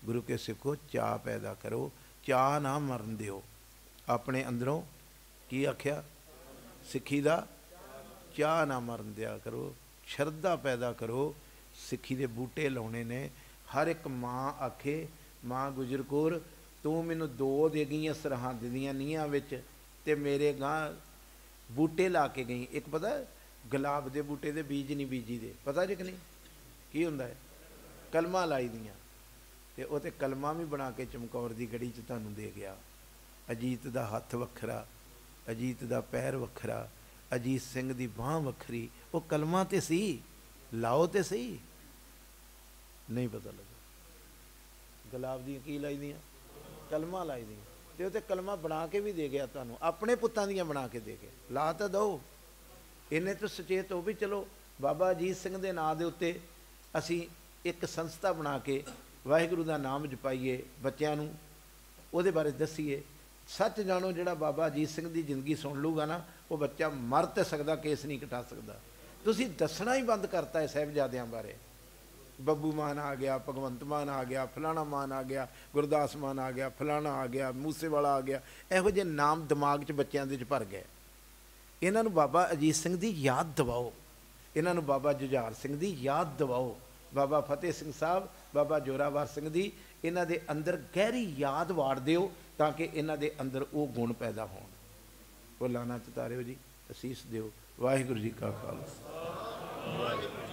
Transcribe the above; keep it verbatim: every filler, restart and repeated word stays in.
गुरु के सिखो चाह पैदा करो, चाह ना मरन दिओ। अपने अंदरों की आख्या, सिक्खी दा चाह ना मरन दिया करो, शरधा पैदा करो। सिक्खी दे बूटे लाने ने। हर एक माँ आखे, माँ गुजर कौर तू मैनू दो दे गई सरहद दियां नीहां विच ते मेरे गां बूटे ला के गई। एक पता गुलाब के बूटे के बीज नहीं बीजी दे, पता जे कि नहीं की हुंदा है? कलमां लाई दियां ते वो ते कलमां भी बना के चमकौर की गढ़ी च तुहानूं दे गया। अजीत दा हत्थ वखरा, अजीत दा पैर वखरा, अजीत सिंह दी बांह वखरी। वो कलमां ते सी, लाओ ते सही। नहीं पता लगा। गुलाब दी की लाई दियां, कलमां लाई दियां ते उते कलमां बना के भी दे गया तुहानूं, अपने पुत्तां दियां बना के दे गया। ला तो दो, इन्ने तो सचेत हो भी चलो बाबा अजीत सिंह दे नां दे उत्ते असी एक संस्था बना के वाहिगुरू दा नाम जपाइए, बच्चों नूं उहदे बारे दसीए। सच जानो जिहड़ा बाबा अजीत सिंह दी जिंदगी सुन लूगा ना, वो बच्चा मर तो सकदा, केस नहीं कटा सकदा। तुसीं दसना ही बंद करता है साहिबजादियां बारे। बब्बू मान आ गया, भगवंत मान आ गया, फलाना मान आ गया, गुरदास मान आ गया, फलाना आ गया, मूसे वाला आ गया। इहो ਜਿਹੇ नाम दिमाग च बच्चों के भर गए। इन्हों बाबा अजीत सिंह की याद दिवाओ, इन्हों बाबा जुझार सिंह की याद दिवाओ, बाबा फतेह सिंह साहब, बाबा जोरावर सिंह की इन्हों के अंदर गहरी याद वाड़ दिओ ताकि इन्हों के अंदर वो गुण पैदा हो। वो लाना चितारिओ जी, असीस दिओ। वाहिगुरू जी का खालसा।